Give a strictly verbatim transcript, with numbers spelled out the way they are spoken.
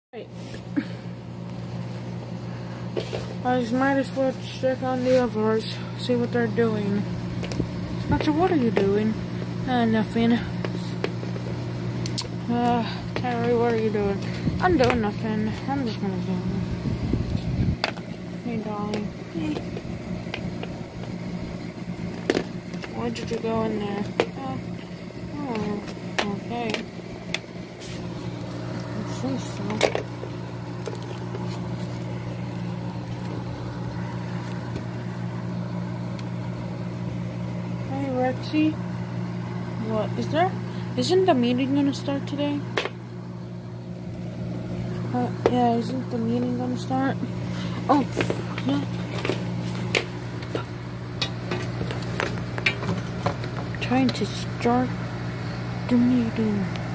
Right. I just might as well check on the others, see what they're doing. Spencer, what are you doing? Uh, nothing. Uh, Terry, what are you doing? I'm doing nothing. I'm just gonna go. Hey, darling. Hey. Why did you go in there? Uh, oh, okay. I see so. Hey, Rexy. What is there? Isn't the meeting gonna start today? Uh, yeah, isn't the meeting gonna start? Oh, yeah. Trying to start the meeting.